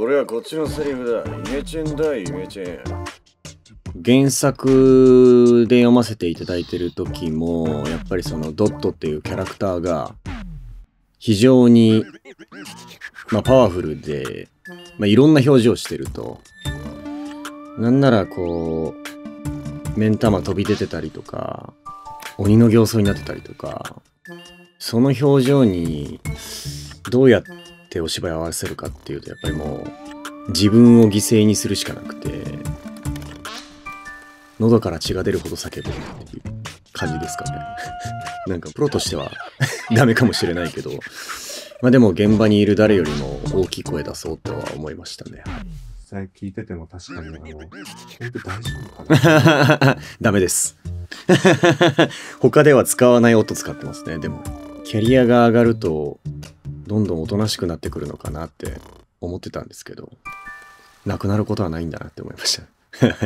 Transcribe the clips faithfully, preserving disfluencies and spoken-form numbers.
これはこっちのセリフだ。イメチェンだ、イメチェン。 原作で読ませていただいてる時もやっぱりそのドットっていうキャラクターが非常に、まあ、パワフルで、まあ、いろんな表情をしてると、なんならこう目ん玉飛び出てたりとか鬼の形相になってたりとか、その表情にどうやってお芝居を合わせるかっていうと、やっぱりもう自分を犠牲にするしかなくて、喉から血が出るほど叫ぶっていう感じですかね。なんかプロとしてはダメかもしれないけど、まあでも現場にいる誰よりも大きい声出そうとは思いましたね。 実際聞いてても確かにあの、本当大丈夫かな。 ダメです。他では使わない音使ってますね。でもキャリアが上がるとどんどんおとなしくなってくるのかなって思ってたんですけど、なくなることはないんだなって思いました。はい。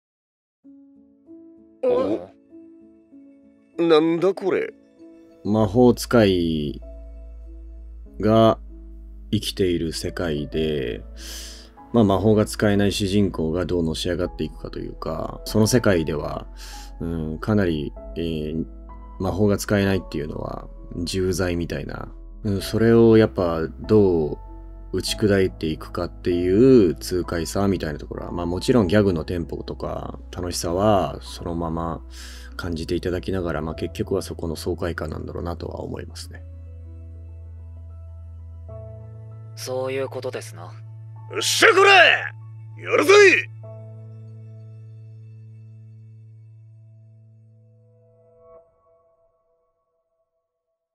なんだこれ。 魔法使いが生きている世界で、まあ、魔法が使えない主人公がどうのし上がっていくかというか、その世界では、うん、かなり、えー、魔法が使えないっていうのは重罪みたいな、うん、それをやっぱどう打ち砕いていくかっていう痛快さみたいなところは、まあもちろんギャグのテンポとか楽しさはそのまま感じていただきながら、まあ結局はそこの爽快感なんだろうなとは思いますね。 そういうことですな。 よっしゃこれやるぜ。